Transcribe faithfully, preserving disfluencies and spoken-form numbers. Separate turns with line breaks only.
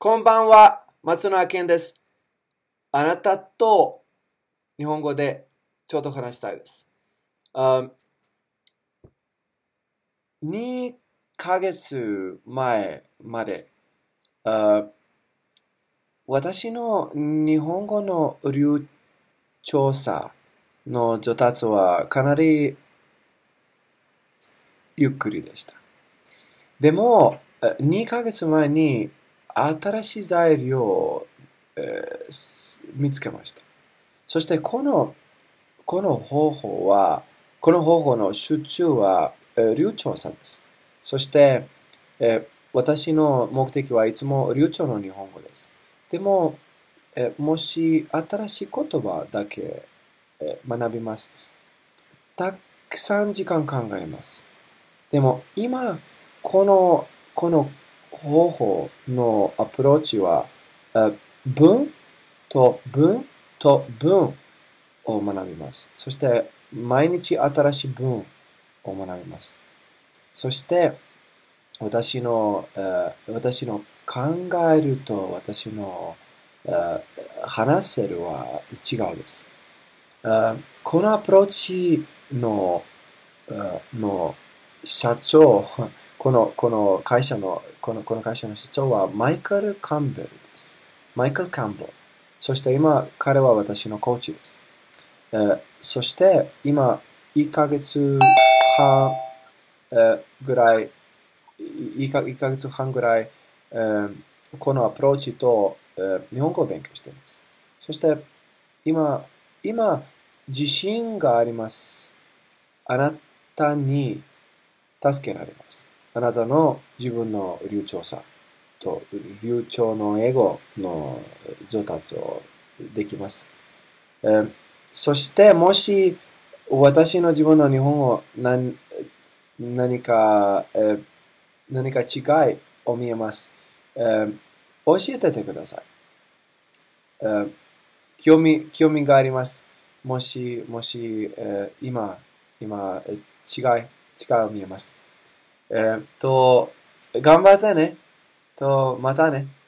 こんばんは、松野明です。あなたと日本語でちょっと話したいです。あにかげつまえまで、あ私の日本語の流暢さの上達はかなりゆっくりでした。でも、にかげつまえに新しい材料を、えー見つけました。そしてこの、この方法は、この方法の集中は、えー流暢さです。そして、えー私の目的はいつも流暢の日本語です。でも、えーもし新しい言葉だけ、えー学びます。たくさん時間考えます。でも今、この、この方法のアプローチは、あ文と文と文を学びます。そして、毎日新しい文を学びます。そして、私の、えー私の考えると私の、えー話せるは違うです。えーこのアプローチの、えーの社長、この、この会社の、この、この会社の社長はマイケル・カンベルです。マイケル・カンベル。そして今、彼は私のコーチです。えーそして今、いっかげつはん、えーぐらい、いっかいっかげつはんぐらい、えーこのアプローチと、えー日本語を勉強しています。そして今、今、自信があります。あなたに助けられます。あなたの自分の流暢さと流暢の英語の上達をできます。えーそして、もし私の自分の日本語何何か、えー何か違いを見えます。えー教えててください。えー興味、興味があります。もし、もし、えー今、今、えー違い、違いを見えます。えーと、頑張ってね。と、またね。